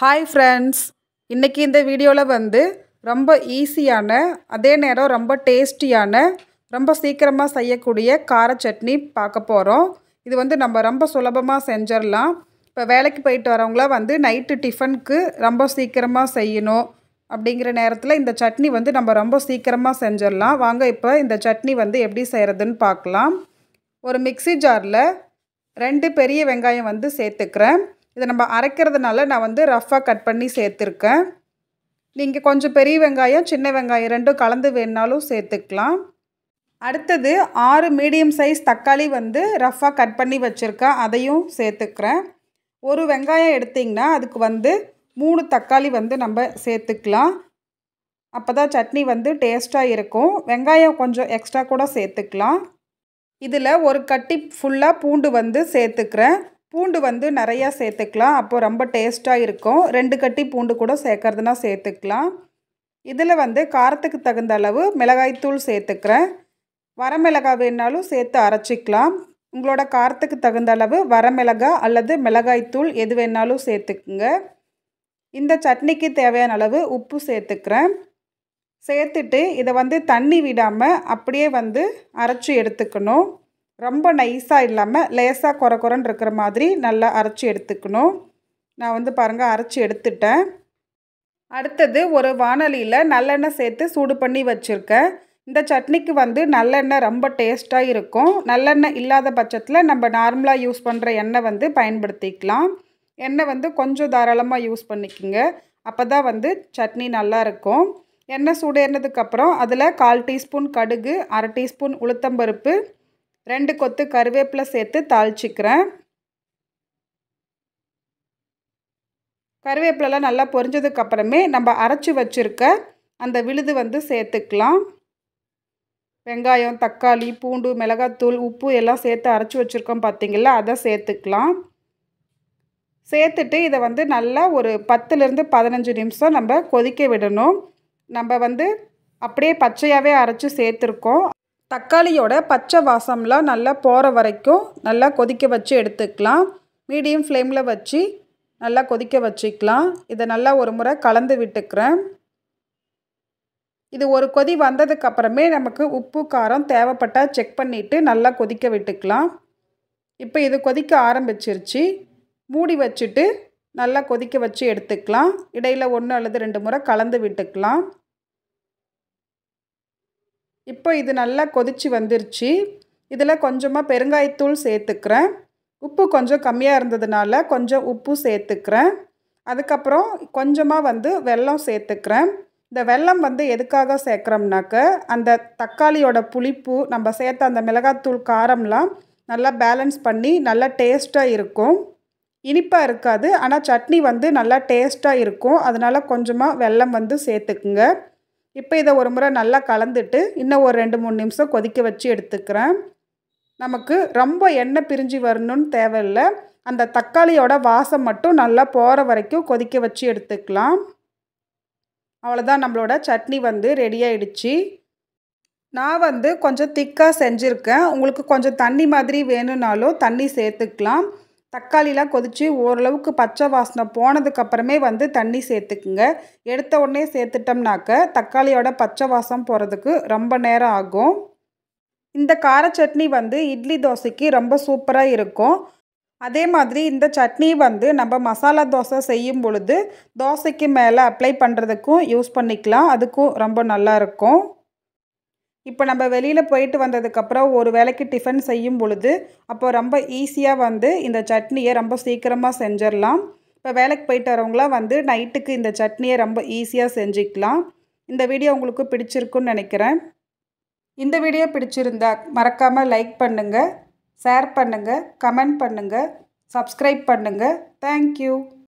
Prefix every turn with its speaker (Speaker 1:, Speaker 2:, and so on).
Speaker 1: Hi friends, இன்றைக்கி இந்த வீடியோவில் வந்து ரொம்ப ஈஸியான அதே நேரம் ரொம்ப டேஸ்டியான ரொம்ப சீக்கிரமாக செய்யக்கூடிய கார சட்னி பார்க்க போகிறோம். இது வந்து நம்ம ரொம்ப சுலபமாக செஞ்சிடலாம். இப்போ வேலைக்கு போயிட்டு வரவங்களாம் வந்து நைட்டு டிஃபனுக்கு ரொம்ப சீக்கிரமாக செய்யணும் அப்படிங்கிற நேரத்தில் இந்த சட்னி வந்து நம்ம ரொம்ப சீக்கிரமாக செஞ்சிடலாம். வாங்க இப்போ இந்த சட்னி வந்து எப்படி செய்கிறதுன்னு பார்க்கலாம். ஒரு மிக்ஸி ஜாரில் 2 பெரிய வெங்காயம் வந்து சேர்த்துக்கிறேன். இதை நம்ம அரைக்கிறதுனால நான் வந்து ரஃப்பாக கட் பண்ணி சேர்த்துருக்கேன். நீங்கள் கொஞ்சம் பெரிய வெங்காயம் சின்ன வெங்காயம் ரெண்டும் கலந்து வேணுனாலும் சேர்த்துக்கலாம். அடுத்தது 6 மீடியம் சைஸ் தக்காளி வந்து ரஃப்பாக கட் பண்ணி வச்சுருக்கேன், அதையும் சேர்த்துக்கிறேன். ஒரு வெங்காயம் எடுத்திங்கன்னா அதுக்கு வந்து 3 தக்காளி வந்து நம்ம சேர்த்துக்கலாம். அப்போ தான் சட்னி வந்து டேஸ்ட்டாக இருக்கும். வெங்காயம் கொஞ்சம் எக்ஸ்ட்ரா கூட சேர்த்துக்கலாம். இதில் ஒரு கட்டி ஃபுல்லாக பூண்டு வந்து சேர்த்துக்கிறேன். பூண்டு வந்து நிறையா சேர்த்துக்கலாம், அப்போது ரொம்ப டேஸ்ட்டாக இருக்கும். 2 கட்டி பூண்டு கூட சேர்க்கறதுனா சேர்த்துக்கலாம். இதில் வந்து காரத்துக்கு தகுந்த அளவு மிளகாய்த்தூள் சேர்த்துக்கிறேன். வரமிளகாய் வேணாலும் சேர்த்து அரைச்சிக்கலாம். உங்களோட காரத்துக்கு தகுந்த அளவு வரமிளகாய் அல்லது மிளகாய்த்தூள் எது வேணாலும் சேர்த்துக்குங்க. இந்த சட்னிக்கு தேவையான அளவு உப்பு சேர்த்துக்கிறேன். சேர்த்துட்டு இதை வந்து தண்ணி விடாமல் அப்படியே வந்து அரைச்சி எடுத்துக்கணும். ரொம்ப நைஸாக இல்லாமல் லேசாக கொர கொரன்னு இருக்கிற மாதிரி நல்லா அரைச்சி எடுத்துக்கணும். நான் வந்து பாருங்கள் அரைச்சி எடுத்துட்டேன். அடுத்தது ஒரு வாணலியில் நல்லெண்ணெய் சேர்த்து சூடு பண்ணி வச்சுருக்கேன். இந்த சட்னிக்கு வந்து நல்லெண்ணெய் ரொம்ப டேஸ்ட்டாக இருக்கும். நல்லெண்ணெய் இல்லாத பட்சத்தில் நம்ம நார்மலாக யூஸ் பண்ணுற எண்ணெய் வந்து பயன்படுத்திக்கலாம். எண்ணெய் வந்து கொஞ்சம் தாராளமாக யூஸ் பண்ணிக்கோங்க, அப்போ தான் வந்து சட்னி நல்லாயிருக்கும். எண்ணெய் சூடேறினதுக்கப்புறம் அதில் 1/4 டீஸ்பூன் கடுகு, 1/2 டீஸ்பூன் உளுத்தம்பருப்பு, 2 கொத்து கருவேப்பிலை சேர்த்து தாளிச்சிக்கிறேன். கருவேப்பிலெலாம் நல்லா பொரிஞ்சதுக்கப்புறமே நம்ம அரைச்சி வச்சுருக்க அந்த விழுது வந்து சேர்த்துக்கலாம். வெங்காயம், தக்காளி, பூண்டு, மிளகாத்தூள், உப்பு எல்லாம் சேர்த்து அரைச்சி வச்சுருக்கோம் பார்த்திங்களா, அதை சேர்த்துக்கலாம். சேர்த்துட்டு இதை வந்து நல்லா ஒரு 10லேருந்து 15 நிமிஷம் நம்ம கொதிக்க விடணும். நம்ம வந்து அப்படியே பச்சையாகவே அரைச்சி சேர்த்துருக்கோம். தக்காளியோட பச்சை வாசம்லாம் நல்லா போகிற வரைக்கும் நல்லா கொதிக்க வச்சு எடுத்துக்கலாம். மீடியம் ஃப்ளேமில் வச்சு நல்லா கொதிக்க வச்சுக்கலாம். இதை நல்லா ஒரு முறை கலந்து விட்டுக்கிறேன். இது ஒரு கொதி வந்ததுக்கப்புறமே நமக்கு உப்பு காரம் தேவைப்பட்டால் செக் பண்ணிவிட்டு நல்லா கொதிக்க விட்டுக்கலாம். இப்போ இது கொதிக்க ஆரம்பிச்சிருச்சு. மூடி வச்சுட்டு நல்லா கொதிக்க வச்சு எடுத்துக்கலாம். இடையில் 1 அல்லது 2 முறை கலந்து விட்டுக்கலாம். இப்போ இது நல்லா கொதிச்சு வந்துருச்சு. இதில் கொஞ்சமாக பெருங்காயத்தூள் சேர்த்துக்கிறேன். உப்பு கொஞ்சம் கம்மியாக இருந்ததுனால கொஞ்சம் உப்பு சேர்த்துக்கிறேன். அதுக்கப்புறம் கொஞ்சமாக வந்து வெல்லம் சேர்த்துக்கிறேன். இந்த வெல்லம் வந்து எதுக்காக சேர்க்குறோம்னாக்க அந்த தக்காளியோட புளிப்பு, நம்ம சேர்த்த அந்த மிளகாத்தூள் காரம்லாம் நல்லா பேலன்ஸ் பண்ணி நல்லா டேஸ்ட்டாக இருக்கும். இனிப்பாக இருக்காது, ஆனால் சட்னி வந்து நல்லா டேஸ்ட்டாக இருக்கும். அதனால் கொஞ்சமாக வெல்லம் வந்து சேர்த்துக்குங்க. இப்போ இதை ஒரு முறை நல்லா கலந்துட்டு இன்னும் ஒரு 2-3 நிமிஷம் கொதிக்க வச்சு எடுத்துக்கிறேன். நமக்கு ரொம்ப எண்ணெய் பிரிஞ்சு வரணும்னு தேவையில்லை, அந்த தக்காளியோட வாசம் மட்டும் நல்லா போகிற வரைக்கும் கொதிக்க வச்சு எடுத்துக்கலாம். அவ்வளோதான், நம்மளோட சட்னி வந்து ரெடி ஆகிடுச்சு. நான் வந்து கொஞ்சம் திக்காக செஞ்சுருக்கேன். உங்களுக்கு கொஞ்சம் தண்ணி மாதிரி வேணும்னாலும் தண்ணி சேர்த்துக்கலாம். தக்காளிலாம் கொதித்து ஓரளவுக்கு பச்சை வாசனை போனதுக்கப்புறமே வந்து தண்ணி சேர்த்துக்குங்க. எடுத்த உடனே சேர்த்துட்டோம்னாக்க தக்காளியோட பச்சை வாசம் போகிறதுக்கு ரொம்ப நேரம் ஆகும். இந்த கார சட்னி வந்து இட்லி தோசைக்கு ரொம்ப சூப்பராக இருக்கும். அதே மாதிரி இந்த சட்னி வந்து நம்ம மசாலா தோசை செய்யும் பொழுது தோசைக்கு மேலே அப்ளை பண்ணுறதுக்கும் யூஸ் பண்ணிக்கலாம். அதுக்கும் ரொம்ப நல்லாயிருக்கும். இப்போ நம்ம வெளியில் போயிட்டு வந்ததுக்கப்புறம் ஒரு வேளைக்கு டிஃபன் செய்யும் பொழுது அப்போ ரொம்ப ஈஸியாக வந்து இந்த சட்னியை ரொம்ப சீக்கிரமாக செஞ்சிடலாம். இப்போ வேலைக்கு போயிட்டு வரவங்களாம் வந்து நைட்டுக்கு இந்த சட்னியை ரொம்ப ஈஸியாக செஞ்சுக்கலாம். இந்த வீடியோ உங்களுக்கு பிடிச்சிருக்குன்னு நினைக்கிறேன். இந்த வீடியோ பிடிச்சிருந்தா மறக்காமல் லைக் பண்ணுங்கள், ஷேர் பண்ணுங்கள், கமெண்ட் பண்ணுங்கள், சப்ஸ்கிரைப் பண்ணுங்கள். தேங்க்யூ.